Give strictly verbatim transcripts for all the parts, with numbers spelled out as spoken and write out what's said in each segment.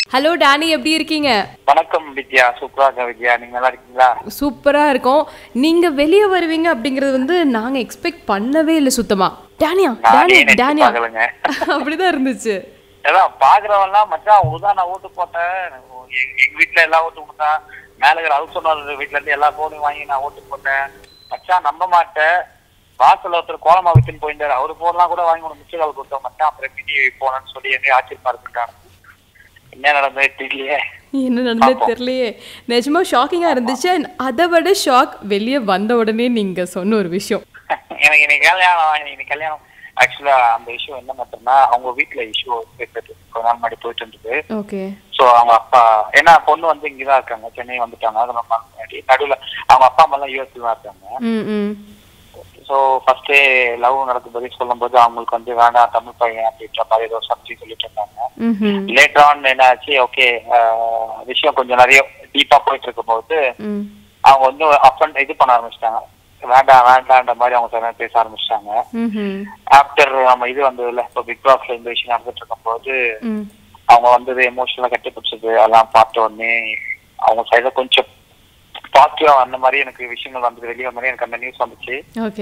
Hello Danny, எப்படி இருக்கீங்க? வணக்கம் வித்யா. சூப்பரா இருக்கேன் வித்யா. நீங்க நல்லா இருக்கீங்களா? சூப்பரா இருக்கோம். நீங்க வெளியே வருவீங்க அப்படிங்கறது வந்து நாங்க எக்ஸ்பெக்ட் பண்ணவே இல்லை சுத்தமா. டானியா டானி டானியா அப்படிதான் இருந்துச்சு. அதான் பாக்குறவெல்லாம் மச்சான் உதான் நான் ஓட்டு போட்டேன், எங்க வீட்டுல எல்லா ஓட்டு போட்டேன், மேல இருக்கிற ஹவுஸ் ஓனர் வீட்டுல இருந்து எல்லா போனையும் வாங்கி நான் ஓட்டு போட்டேன். மச்சான் நம்ப மாட்டேன், வாசல் ஒருத்தர் கோலமா வித்துன்னு போயிருந்தாரு, அவரு போனலாம் கூட வாங்கி ஒன்று மிச்ச கால் கொடுத்தோம் மச்சான். அப்புறம் எப்படி போனேன்னு சொல்லி எங்க ஆச்சரியமா இருக்குட்டாங்க. என்ன நடந்தது தெரியலையே என்ன நடந்தது தெரியலையே நிஜமா ஷாக்கிங்கா இருந்துச்சு. அதை விட ஷாக் வெளியே வந்த உடனே நீங்க சொன்ன ஒரு விஷயம். எனக்கு இன்னைக்கு கல்யாணம் இன்னைக்கு கல்யாணம் ஆக்சுவலா அந்த இஷ்யூ என்ன மட்டும்னா அவங்க வீட்டுல இஷ்யூ பேசுறது கொஞ்ச நாள் முன்னாடி போயிட்டு இருந்தது. ஓகே. சோ அவங்க அப்பா ஏன்னா பொண்ணு வந்து இங்கதான் இருக்காங்க, சென்னை வந்துட்டாங்க. அது ரொம்ப முன்னாடி நடுவில் அவங்க அப்பா அம்மா எல்லாம் யூஎஸ்ல தான் இருக்காங்க. ஸோ ஃபர்ஸ்டே லவ் நடக்கும்போது சொல்லும் போது அவங்களுக்கு வந்து வேண்டாம் தமிழ் பையன் அப்படின்ற மாதிரி ஏதோ சப்ஜெக்ட் சொல்லிட்டு இருந்தாங்க. லேட்டர் ஆன் என்ன ஆச்சு, ஓகே விஷயம் கொஞ்சம் நிறைய டீப்பா போயிட்டு இருக்கும் போது அவங்க வந்து அப்பன் இது பண்ண ஆரம்பிச்சிட்டாங்க, வேண்டாம் வேண்டான்ற மாதிரி அவங்க பேச ஆரம்பிச்சிட்டாங்க. ஆஃப்டர் நம்ம இது வந்து இல்ல இப்போ பிக் பாஸ்ல இந்த விஷயம் நடந்துட்டு இருக்கும் போது அவங்க வந்து எமோஷனலா கட்டி பிடிச்சது அதெல்லாம் பார்த்த உடனே அவங்க சைடுல கொஞ்சம் பாசிட்டிவா அந்த மாதிரி எனக்கு விஷயங்கள் வந்தது, வெளியே வந்த எனக்கு அந்த நியூஸ் வந்துச்சு. ஓகே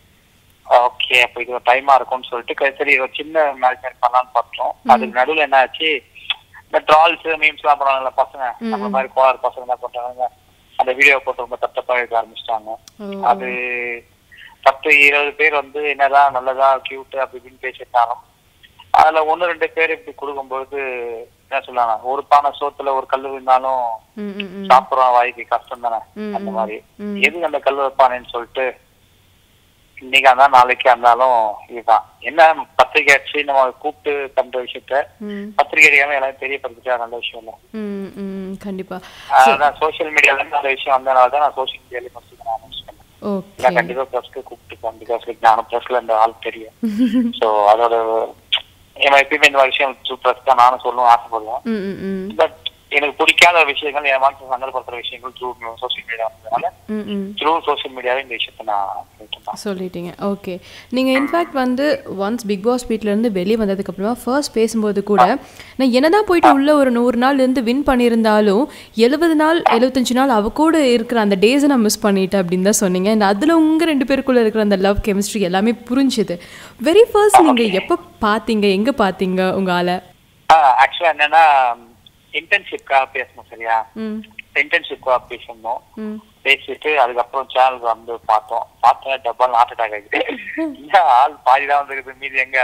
ஓகே அப்ப இது ஒரு டைமா இருக்கும்னு சொல்லிட்டு சரி ஒரு சின்ன மேரேஜ் பண்ணலாம்னு பார்த்தோம். அதுக்கு நடுவில் என்ன ஆச்சு, இந்த ட்ரால்ஸ் மீம்ஸ் எல்லாம் போறாங்கல்ல பசங்க, அந்த மாதிரி கோளாறு பசங்க என்ன பண்றாங்க, அந்த வீடியோ போட்டு ரொம்ப தப்பா எடுக்க ஆரம்பிச்சிட்டாங்க. அது பத்து இருபது பேர் வந்து என்னதான் நல்லதா கியூட் அப்படி இப்படின்னு பேசிட்டாலும் அதுல ஒன்னு ரெண்டு பேர் இப்படி கொடுக்கும்போது என்ன சொல்லுவாங்க, ஒரு பானை சோத்துல ஒரு கல்லு இருந்தாலும் சாப்பிடுறோம் வாய்க்கு கஷ்டம் தானே. அந்த மாதிரி எதுக்கு அந்த கல்லு வைப்பானேன்னு சொல்லிட்டு இன்னைக்கு அந்த நாளைக்கு இருந்தாலும் இதுதான் என்ன பத்திரிகை அடிச்சு நம்ம கூப்பிட்டு பண்ற விஷயத்த பத்திரிகை அடிக்காம எல்லாரும் தெரியப்படுத்திட்டா நல்ல விஷயம் இல்ல. கண்டிப்பா அதான் சோசியல் மீடியால இருந்து அந்த விஷயம் வந்தனாலதான் நான் சோசியல் மீடியால ஃபர்ஸ்ட் நான் அனௌன்ஸ் பண்ணேன். கண்டிப்பா ப்ரெஸ்க்கு கூப்பிட்டு பிகாஸ் நானும் ப்ரெஸ்ல இந்த ஆள் தெரியும். ஸோ அதோட எப்பயுமே இந்த விஷயம் ப்ரெஸ் தான் நானும் சொல்லணும் ஆசைப்படுவேன். பட் எனக்கு பிடிக்காத விஷயங்கள் என் மனசு சங்கடப்படுத்துற விஷயங்கள் த்ரூ சோசியல் மீடியா வந்ததுனால த்ரூ சோசியல் மீடியாவே இந்த விஷயத்த நான் சொல்லிட்டீங்க. ஓகே. நீங்கள் இன்ஃபேக்ட் வந்து ஒன்ஸ் பிக் பாஸ் வீட்டிலேருந்து வெளியே வந்ததுக்கப்புறமா ஃபர்ஸ்ட் பேசும்போது கூட நான் என்னதான் போயிட்டு உள்ள ஒரு நூறு நாள் இருந்து வின் பண்ணியிருந்தாலும் எழுபது நாள் எழுபத்தஞ்சு நாள் அவ கூட இருக்கிற அந்த டேஸை நான் மிஸ் பண்ணிட்டேன் அப்படின்னு தான் சொன்னீங்க. அண்ட் அதில் உங்கள் ரெண்டு பேருக்குள்ளே இருக்கிற அந்த லவ் கெமிஸ்ட்ரி எல்லாமே புரிஞ்சுது. வெரி ஃபர்ஸ்ட் நீங்கள் எப்போ பார்த்தீங்க, எங்கே பார்த்தீங்க உங்கள் ஆளை? ஆக்சுவலாக என்னன்னா இன்டர்ன்ஷிப்காக பேசணும் சரியா, இன்டர்ன்ஷிப்காக பேசணும். பேசிட்டு அதுக்கப்புறம் சேனல் வந்து பார்த்தோம். பார்த்தோம் டப்பால் ஹார்ட் அட்டாக் ஆகிடுது. இந்த ஆள் பாதிதான் வந்துருக்குது, மீதி எங்க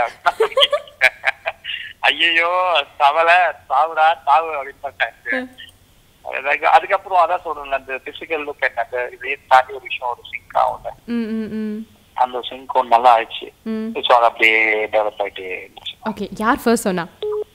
ஐயோ தவளை சாவுடா சாவு அப்படின்னு சொல்லிட்டாங்க. அதுக்கப்புறம் அதான் சொல்றேன், அந்த பிசிக்கல் லுக் என்ன இதே தாண்டி ஒரு விஷயம் ஒரு சிங்க் ஆகும், அந்த சிங்க் ஒன்று நல்லா ஆயிடுச்சு. ஸோ அது அப்படியே டெவலப் ஆகிட்டே இருந்துச்சு. ஓகே. யார் ஃபர்ஸ்ட் சொன்னா?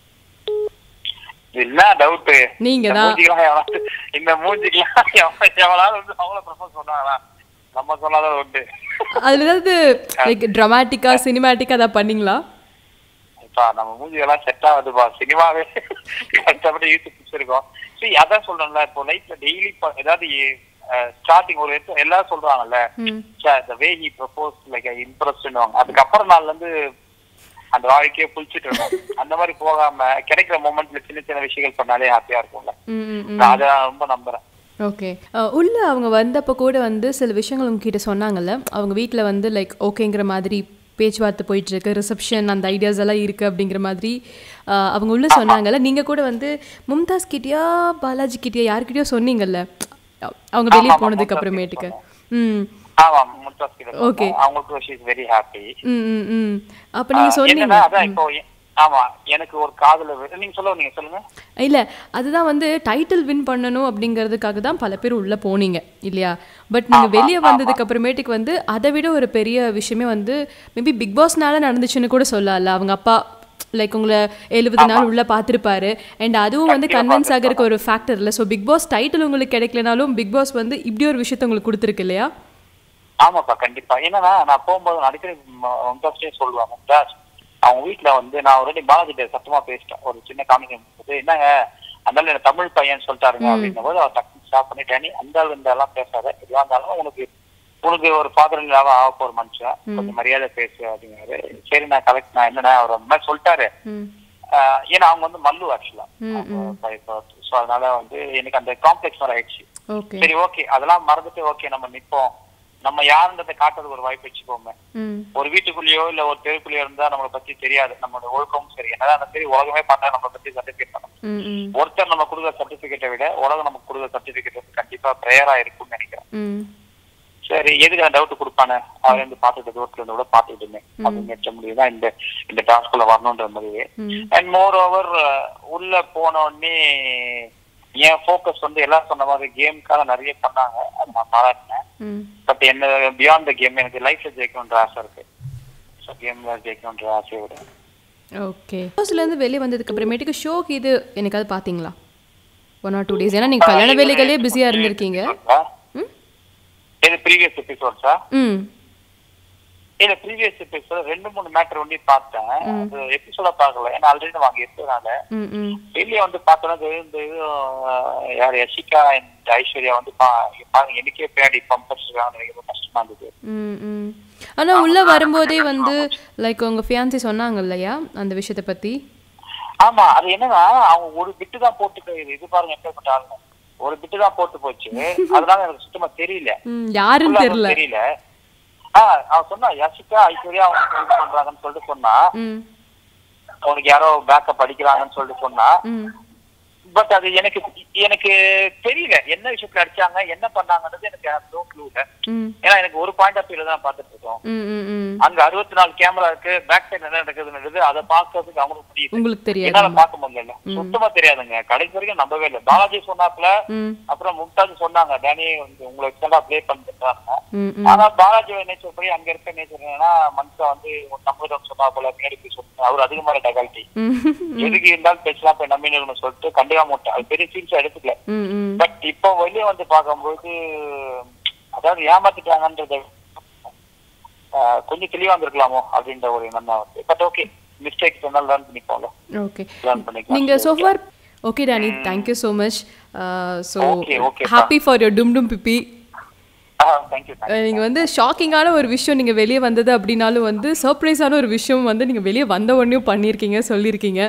என்ன டவுட் நீங்க இந்த மூஞ்சிக்கலாம் எவனால வந்து அவங்கள ப்ரப்போஸ் பண்ணுவாங்களா, நம்ம சொன்னாதான் உண்டு. அதுல ஏதாவது லைக் டிராமாட்டிக்கா சினிமாட்டிக்கா ஏதாவது பண்ணீங்களா? இப்ப நம்ம மூஞ்சி எல்லாம் செட் ஆகுதுப்பா, சினிமாவே கஷ்டப்பட்டு யூடியூப் பிடிச்சிருக்கோம். சரி அதான் சொல்றேன்ல, இப்போ லைஃப்ல டெய்லி ஏதாவது ஸ்டார்டிங் ஒரு எல்லாரும் சொல்றாங்கல்ல the way he proposed like impressed, அதுக்கப்புறம் நாள்ல இருந்து அந்த வாழ்க்கையை புளிச்சிட்டு இருக்கோம். அந்த மாதிரி போகாம கிடைக்கிற மொமெண்ட்ல சின்ன சின்ன விஷயங்கள் பண்ணாலே ஹாப்பியா இருக்கும்ல, அதை நான் ரொம்ப நம்புறேன். ஓகே. உள்ள அவங்க வந்தப்போ கூட வந்து சில விஷயங்கள் உங்ககிட்ட சொன்னாங்கல்ல, அவங்க வீட்டில் வந்து லைக் ஓகேங்கிற மாதிரி பேச்சுவார்த்தை போயிட்டு இருக்கு, ரிசப்ஷன் அந்த ஐடியாஸ் எல்லாம் இருக்கு அப்படிங்கிற மாதிரி அவங்க உள்ள சொன்னாங்கல்ல. நீங்க கூட வந்து மும்தாஸ் கிட்டயா பாலாஜி கிட்டயா யாருக்கிட்டயோ சொன்னீங்கல்ல அவங்க வெளியே போனதுக்கு அப்புறமேட்டுக்கு? ம் ஓகே. அவங்களுக்கு she is very happy. ம் ம் அப்ப நீங்க சொன்னீங்க அதான் இப்போ ஆமா எனக்கு ஒரு காதல நீங்க சொல்லுங்க நீங்க சொல்லுங்க. இல்ல அதுதான் வந்து டைட்டில் வின் பண்ணணும் அப்படிங்கிறதுக்காக தான் பல பேர் உள்ள போனீங்க இல்லையா? பட் நீங்க வெளியே வந்ததுக்கு அப்புறமேட்டுக்கு வந்து அதை விட ஒரு பெரிய விஷயமே வந்து மேபி பிக் பாஸ்னால நடந்துச்சுன்னு கூட சொல்லல. அவங்க அப்பா லைக் உங்களை எழுபது நாள் உள்ள பார்த்துருப்பாரு. அண்ட் அதுவும் வந்து கன்வின்ஸ் ஆகிறதுக்கு ஒரு ஃபேக்டர் இல்லை. ஸோ பிக் பாஸ் டைட்டில் உங்களுக்கு கிடைக்கலனாலும் பிக் பாஸ் வந்து இப்படி ஒரு விஷயத்த உங்களுக்கு கொடுத்துருக்கு இல்லையா? ஆமாப்பா கண்டிப்பா. என்னன்னா நான் போகும்போது அடிக்கடி மும்தாஸ்டே சொல்லுவேன், மும்தாஸ் அவங்க வீட்டுல வந்து நான் ஆல்ரெடி பாலாஜிட்ட சத்தமா பேசிட்டேன் ஒரு சின்ன காமிக்கும் போது, என்னங்க அந்த என்ன தமிழ் பையன் சொல்லிட்டாருங்க அப்படின்னும் போது அவர் டக்கு ஸ்டாப் பண்ணிட்டேன், அந்த இருந்தாலும் பேசாத, எதுவா இருந்தாலும் உனக்கு உனக்கு ஒரு ஃபாதர் இல்லாம ஆக போற மனுஷன், கொஞ்சம் மரியாதை பேசு அப்படிங்கிறாரு. சரி நான் கலெக்ட் நான் என்னன்னா அவர் அந்த மாதிரி சொல்லிட்டாரு, ஏன்னா அவங்க வந்து மல்லு ஆக்சுவலா. சோ அதனால வந்து எனக்கு அந்த காம்ப்ளெக்ஸ் வர ஆயிடுச்சு. சரி ஓகே அதெல்லாம் மறந்துட்டு ஓகே நம்ம நிப்போம், நம்ம யாருன்றதை காட்டுறது ஒரு வாய்ப்பு வச்சுக்கோங்க. ஒரு வீட்டுக்குள்ளேயோ இல்ல ஒரு தெருக்குள்ளேயோ இருந்தா நம்மளை பத்தி தெரியாது, நம்மளோட ஒழுக்கமும் சரி என்னதான் சரி உலகமே பார்த்தா நம்மளை பத்தி சர்டிபிகேட் பண்ணணும். ஒருத்தர் நம்ம கொடுக்குற சர்டிபிகேட்டை விட உலகம் நமக்கு கொடுக்குற சர்டிபிகேட் வந்து கண்டிப்பா பிரேயரா இருக்கும்னு நினைக்கிறேன். சரி எதுக்கு அந்த டவுட் கொடுப்பானு அவரை வந்து பாத்துட்டு தூரத்துல இருந்து கூட பாத்துக்கிட்டுமே அப்படின்னு நினைச்ச முடியுதான் இந்த இந்த டாஸ்குள்ள வரணும்ன்ற முடிவு. அண்ட் மோர் ஓவர் உள்ள போன உடனே என் போக்கஸ் வந்து எல்லாம் சொன்ன மாதிரி கேமுக்காக நிறைய பண்ணாங்க, அது நான் பாராட்டினேன். பட் என்ன பியாண்ட் த கேம் எனக்கு லைஃப்ல ஜெயிக்கணுன்ற ஆசை இருக்கு. ஸோ கேம்ல ஜெயிக்கணுன்ற ஆசையை விட ஓகே. ஹவுஸ்ல இருந்து வெளியே வந்ததுக்கு அப்புறமேட்டுக்கு ஷோக்கு இது எனக்கு அது பாத்தீங்களா ஒன் ஆர் டூ டேஸ்? ஏன்னா நீங்க கல்யாண வேலைகளே பிஸியா இருந்திருக்கீங்க. இது ப்ரீவியஸ் எபிசோட்ஸா? ம் இல்ல ப்ரீவியஸ் எபிசோட் ரெண்டு மூணு மேட்டர் ஒண்டி பார்த்தேன், அது எபிசோட பார்க்கல ஏன்னா ஆல்ரெடி வாங்கி எடுத்ததுனால. வெளியே வந்து பார்த்தோன்னா இந்த யார் யஷிகா அண்ட் ஐஸ்வர்யா வந்து பாருங்க எனக்கே பின்னாடி பம்பர்ஸ் கஷ்டமா இருந்தது. ஆனா உள்ள வரும்போதே வந்து லைக் உங்க ஃபியான்சி சொன்னாங்க இல்லையா அந்த விஷயத்தை பத்தி? ஆமா அது என்னன்னா அவங்க ஒரு பிட்டு தான் போட்டு இது பாருங்க எப்படிப்பட்ட ஆளுங்க ஒரு பிட்டு தான் போட்டு போச்சு, அதனால எனக்கு சுத்தமா தெரியல யாருன்னு தெரியல தெரியல ஆஹ் அவன் சொன்னா யசிகா ஐஸ்வர்யா அவங்க இது பண்றாங்கன்னு சொல்லிட்டு சொன்னா, அவனுக்கு யாரோ பேக்கப் அடிக்கிறாங்கன்னு சொல்லிட்டு சொன்னா. பட் அது எனக்கு எனக்கு தெரியல என்ன விஷயத்துல அடிச்சாங்க என்ன பண்ணாங்கன்றது எனக்கு நோ க்ளூ இல்ல. ஏன்னா எனக்கு ஒரு பாயிண்ட் ஆஃப் வியூல தான் பாத்துட்டு இருக்கோம். அங்க அறுபத்தி நாலு கேமரா இருக்கு, பேக் சைடு என்ன நடக்குதுன்னு அதை பாக்குறதுக்கு அவங்களுக்கு முடியுது, உங்களுக்கு தெரியாது, என்னால பாக்க முடியல, சுத்தமா தெரியாதுங்க. கடைசி வரைக்கும் நம்பவே இல்லை. பாலாஜி சொன்னாப்ல, அப்புறம் மும்தாஜ் சொன்னாங்க டேனி உங்களை எக்ஸ்டெண்டா பிளே பண்ணிட்டு. ஆனா பாலாஜி நேச்சர் படி அங்க இருக்க நேச்சர் என்னன்னா மனுஷா வந்து நம்பர் சொன்னா போல பின்னாடி சொன்னா அவர் அதிகமான டகாலிட்டி எதுக்கு இருந்தாலும் பேசலாம் போய் நம்பினு சொல்லிட்டு கண்டிப்பா மாட்டேன், அது பெரிய சீரியஸா எடுத்துக்கல. பட் இப்போ வெளியே வந்து பார்க்கும்போது அதாவது ஏமாத்திட்டாங்கன்றத கொஞ்சம் தெளிவா இருந்திருக்கலாமோ அப்படின்ற ஒரு எண்ணம் தான் வந்து. பட் ஓகே மிஸ்டேக்ஸ் சொன்னாலும் லேர்ன் பண்ணிப்போம்ல. ஓகே நீங்க so far okay Danny, thank you so much. so happy for your dum dum pipi. நீங்க வந்து ஷாக்கிங்கான ஒரு விஷயம் நீங்க வெளியே வந்தது அப்படின்னாலும் வந்து சர்ப்ரைஸான ஒரு விஷயம் வந்து நீங்க வெளியே வந்த உடனே பண்ணிருக்கீங்க சொல்லிருக்கீங்க.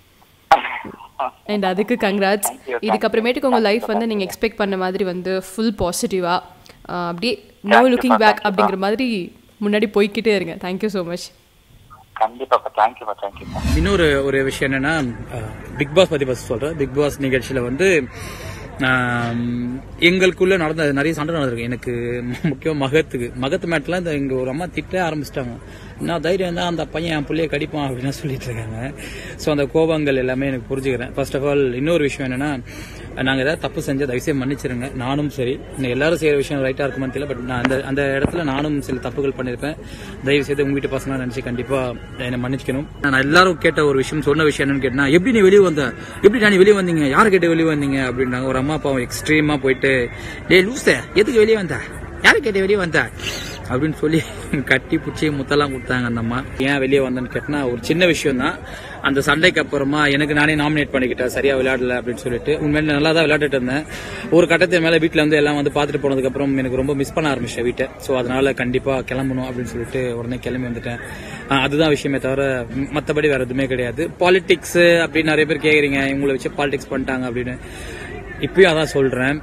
அண்ட் அதுக்கு கங்க்ராட்ஸ். இதுக்கப்புறமேட்டுக்கு உங்கள் லைஃப் வந்து நீங்கள் எக்ஸ்பெக்ட் பண்ண மாதிரி வந்து ஃபுல் பாசிட்டிவாக அப்படியே நோ லுக்கிங் பேக் அப்படிங்கிற மாதிரி முன்னாடி போய்கிட்டே இருங்க. Thank you so much. இன்னொரு ஒரு விஷயம் என்னன்னா பிக் பாஸ் பற்றி ஃபர்ஸ்ட் சொல்கிறேன். பிக் பாஸ் நிகழ்ச்சியில் வந்து எங்களுக்குள்ள நடந்த நிறைய சண்டை நடந்திருக்கு. எனக்கு முக்கியம் மகத்துக்கு மகத்து மேட்டெலாம் இந்த இங்கே ஒரு அம்மா திட்ட ஆரம்பிச்சிட்டாங்க. நான் தைரியம் தான் அந்த பையன் என் பிள்ளைய கடிப்பான் அப்படின்னு சொல்லிட்டு இருக்காங்க. ஸோ அந்த கோபங்கள் எல்லாமே எனக்கு புரிஞ்சுக்கிறேன். ஃபர்ஸ்ட் ஆஃப் ஆல் இன்னொரு விஷயம் என்னன்னா நாங்கள் ஏதாவது தப்பு செஞ்ச தயவுசெய்து மன்னிச்சிருங்க. நானும் சரி எல்லாரும் செய்கிற விஷயம் ரைட்டாக இருக்குமான்னு தெரியல, பட் நான் அந்த அந்த இடத்துல நானும் சில தப்புகள் பண்ணியிருப்பேன். தயவு செய்து உங்க வீட்டு பசங்க நினைச்சு கண்டிப்பாக என்னை மன்னிச்சுக்கணும். நான் எல்லாரும் கேட்ட ஒரு விஷயம் சொன்ன விஷயம் என்னன்னு கேட்டா எப்படி நீ வெளியே வந்த எப்படி நான் வெளியே வந்தீங்க யாரு கேட்டு வெளியே வந்தீங்க அப்படின்னாங்க. ஒரு அம்மா அப்பாவும் எக்ஸ்ட்ரீமா போயிட்டு டே லூச எதுக்கு வெளியே வந்த யாரு கேட்டு வெளியே வந்த அப்படின்னு சொல்லி கட்டி பிடிச்சி முத்தெல்லாம் கொடுத்தாங்க. அந்த அம்மா ஏன் வெளியே வந்தேன்னு கேட்டா ஒரு சின்ன விஷயம் தான். அந்த சண்டைக்கு அப்புறமா எனக்கு நானே நாமினேட் பண்ணிக்கிட்டேன் சரியா விளையாடல அப்படின்னு சொல்லிட்டு. உண்மையில நல்லா தான் விளையாட்டுட்டு இருந்தேன். ஒரு கட்டத்து மேல வீட்டுல வந்து எல்லாம் வந்து பாத்துட்டு போனதுக்கு அப்புறம் எனக்கு ரொம்ப மிஸ் பண்ண ஆரம்பிச்சேன் வீட்டை. ஸோ அதனால கண்டிப்பா கிளம்பணும் அப்படின்னு சொல்லிட்டு உடனே கிளம்பி வந்துட்டேன். அதுதான் விஷயமே தவிர மற்றபடி வேற எதுவுமே கிடையாது. பாலிடிக்ஸ் அப்படின்னு நிறைய பேர் கேக்குறீங்க இவங்களை வச்சு பாலிடிக்ஸ் பண்ணிட்டாங்க அப்படின்னு. இப்பயும் அதான் சொல்றேன்,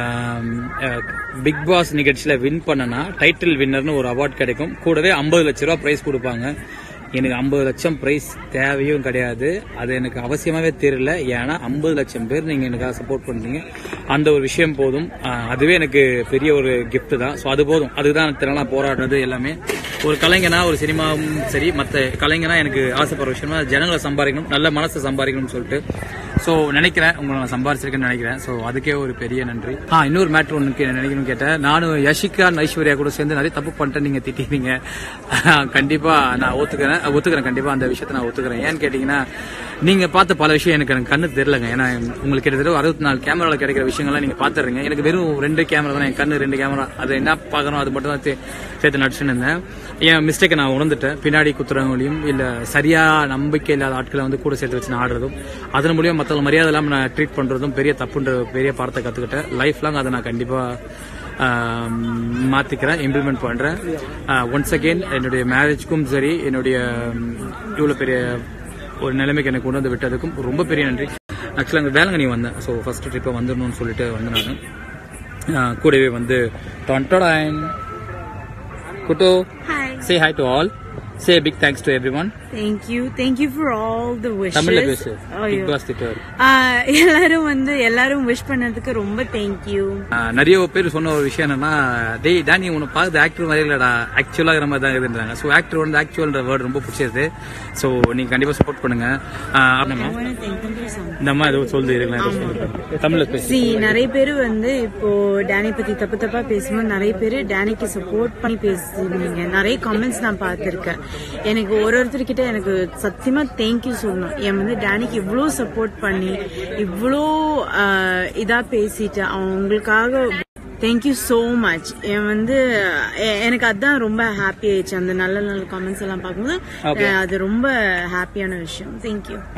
பிக் பாஸ் நிகழ்ச்சியில வின் பண்ணனா டைட்டில் வின்னர்னு ஒரு அவார்ட் கிடைக்கும், கூடவே ஐம்பது லட்சம் ரூபாய் பிரைஸ் கொடுப்பாங்க. எனக்கு ஐம்பது லட்சம் பிரைஸ் தேவையும் கிடையாது, அது எனக்கு அவசியமாவே தெரியல. ஏன்னா ஐம்பது லட்சம் பேர் நீங்க எனக்காக சப்போர்ட் பண்றீங்க, அந்த ஒரு விஷயம் போதும். அதுவே எனக்கு பெரிய ஒரு கிஃப்ட் தான். ஸோ அது போதும். அதுதான் திறனா போராடுறது எல்லாமே. ஒரு கலைஞனா ஒரு சினிமாவும் சரி மற்ற கலைஞனா எனக்கு ஆசைப்படுற விஷயமா ஜனங்களை சம்பாதிக்கணும், நல்ல மனசை சம்பாதிக்கணும்னு சொல்லிட்டு ஸோ நினைக்கிறேன். உங்களை நான் சம்பாதிச்சிருக்கேன்னு நினைக்கிறேன். ஸோ அதுக்கே ஒரு பெரிய நன்றி. ஆ இன்னொரு மேட்ரு ஒன்று நினைக்கணும்னு கேட்டேன். நானும் யஷிகா ஐஸ்வர்யா கூட சேர்ந்து நிறைய தப்பு பண்ணிட்டேன் நீங்க திட்டீங்க. கண்டிப்பா நான் ஒத்துக்கிறேன் ஒத்துக்கிறேன் கண்டிப்பா அந்த விஷயத்த நான் ஒத்துக்கிறேன். ஏன்னு கேட்டீங்கன்னா நீங்க பார்த்த பல விஷயம் எனக்கு எனக்கு கண்ணு தெரியலங்க. ஏன்னா உங்களுக்கு கிட்டத்தட்ட அறுபத்தி நாலு கேமரால கிடைக்கிற விஷயங்கள்லாம் நீங்க பாத்துறீங்க. எனக்கு வெறும் ரெண்டு கேமரா தான், என் கண்ணு ரெண்டு கேமரா, அது என்ன பாக்கணும் அது மட்டும் தான் சேர்த்து நடிச்சுன்னு இருந்தேன். என் மிஸ்டேக்கை நான் உணர்ந்துட்டேன். பின்னாடி குத்துறவங்களையும் இல்ல சரியா நம்பிக்கை இல்லாத ஆட்களை வந்து கூட சேர்த்து வச்சு நான் ஆடுறதும் அதன் மூலியம் மற்ற மரியாதை இல்லாம நான் ட்ரீட் பண்றதும் பெரிய தப்புன்ற பெரிய பாடத்தை கத்துக்கிட்டேன். லைஃப் லாங் அதை நான் கண்டிப்பா மாத்திக்கிறேன், இம்ப்ளிமெண்ட் பண்றேன். ஒன்ஸ் அகெயின் என்னுடைய மேரேஜ்க்கும் சரி என்னுடைய இவ்வளவு பெரிய ஒரு நிலைமைக்கு என்னை கொண்டு வந்து விட்டதுக்கும் ரொம்ப பெரிய நன்றி. ஆக்சுவலாக அங்கே வேளாங்கண்ணி வந்தேன். ஸோ ஃபர்ஸ்ட் ட்ரிப்பை வந்துடணும்னு சொல்லிட்டு வந்து நான் கூடவே வந்து டொன்டோடாயின் குட்டோ say hi to all. Say a big thanks to everyone. Thank you. Thank you for all the wishes. தமிழ்ல பேசு. Big Boss Twitter. எல்லாரும் வந்து எல்லாரும் விஷ் பண்ணதுக்கு ரொம்ப thank you. நிறைய பேர் சொன்ன ஒரு விஷயம் என்னன்னா, டேய் டானி உன்னை பார்த்து ஆக்டர் மாதிரி இல்லடா, ஆக்சுவலா இருக்கிற மாதிரி தான் இருக்குன்றாங்க. ஸோ ஆக்டர் வந்து ஆக்சுவல்ன்ற வேர்டு ரொம்ப பிடிச்சது. ஸோ நீங்க கண்டிப்பா சப்போர்ட் பண்ணுங்க. இந்த அம்மா ஏதோ சொல்லுது இருக்கலாம் தமிழ்ல பேசி. நிறைய பேர் வந்து இப்போ டேனி பத்தி தப்பு தப்பா பேசும்போது நிறைய பேர் டேனிக்கு சப்போர்ட் பண்ணி பேசுவீங்க. நிறைய கமெண்ட்ஸ் நான் பார்த்திருக்கேன். எனக்கு ஒரு ஒருத்தர்கிட்ட எனக்கு சத்தியமா தேங்க்யூ சொல்லணும். என் வந்து டேனிக்கு இவ்வளோ சப்போர்ட் பண்ணி இவ்வளோ இதா பேசிட்டு அவங்களுக்காக தேங்க்யூ சோ மச். என் வந்து எனக்கு அதுதான் ரொம்ப ஹாப்பி ஆயிடுச்சு. அந்த நல்ல நல்ல கமெண்ட்ஸ் எல்லாம் பார்க்கும்போது அது ரொம்ப ஹாப்பியான விஷயம். தேங்க்யூ.